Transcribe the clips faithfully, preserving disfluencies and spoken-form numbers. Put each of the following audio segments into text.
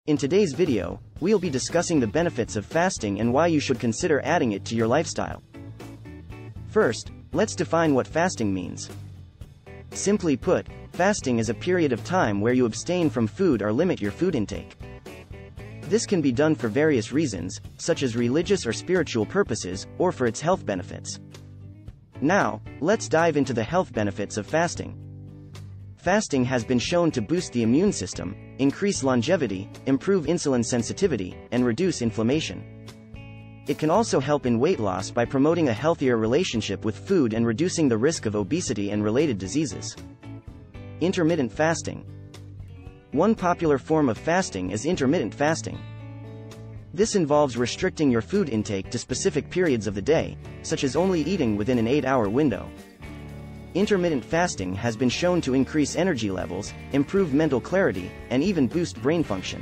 In today's video, we'll be discussing the benefits of fasting and why you should consider adding it to your lifestyle. First, let's define what fasting means. Simply put, fasting is a period of time where you abstain from food or limit your food intake. This can be done for various reasons, such as religious or spiritual purposes, or for its health benefits. Now, let's dive into the health benefits of fasting. Fasting has been shown to boost the immune system, increase longevity, improve insulin sensitivity, and reduce inflammation. It can also help in weight loss by promoting a healthier relationship with food and reducing the risk of obesity and related diseases. Intermittent fasting. One popular form of fasting is intermittent fasting. This involves restricting your food intake to specific periods of the day, such as only eating within an eight-hour window. Intermittent fasting has been shown to increase energy levels, improve mental clarity, and even boost brain function.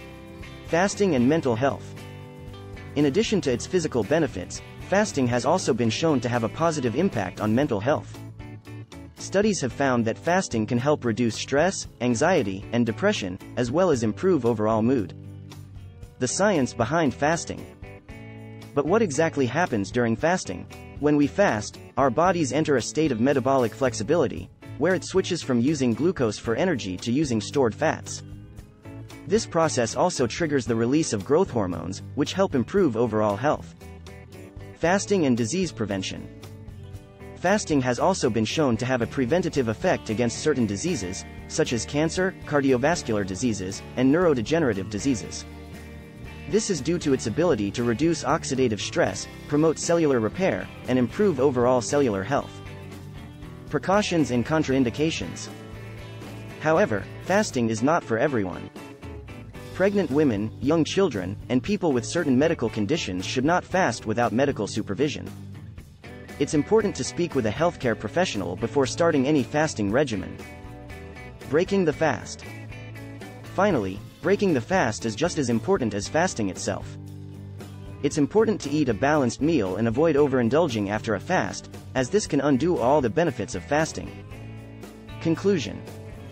Fasting and mental health. In addition to its physical benefits, fasting has also been shown to have a positive impact on mental health. Studies have found that fasting can help reduce stress, anxiety, and depression, as well as improve overall mood. The science behind fasting. But what exactly happens during fasting? When we fast, our bodies enter a state of metabolic flexibility, where it switches from using glucose for energy to using stored fats. This process also triggers the release of growth hormones, which help improve overall health. Fasting and disease prevention. Fasting has also been shown to have a preventative effect against certain diseases, such as cancer, cardiovascular diseases, and neurodegenerative diseases. This is due to its ability to reduce oxidative stress, promote cellular repair, and improve overall cellular health. Precautions and contraindications. However, fasting is not for everyone. Pregnant women, young children, and people with certain medical conditions should not fast without medical supervision. It's important to speak with a healthcare professional before starting any fasting regimen. Breaking the fast. Finally, breaking the fast is just as important as fasting itself. It's important to eat a balanced meal and avoid overindulging after a fast, as this can undo all the benefits of fasting. Conclusion.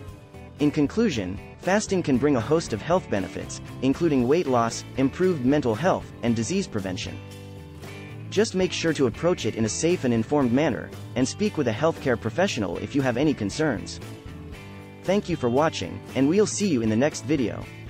In conclusion, fasting can bring a host of health benefits, including weight loss, improved mental health, and disease prevention. Just make sure to approach it in a safe and informed manner, and speak with a healthcare professional if you have any concerns. Thank you for watching, and we'll see you in the next video.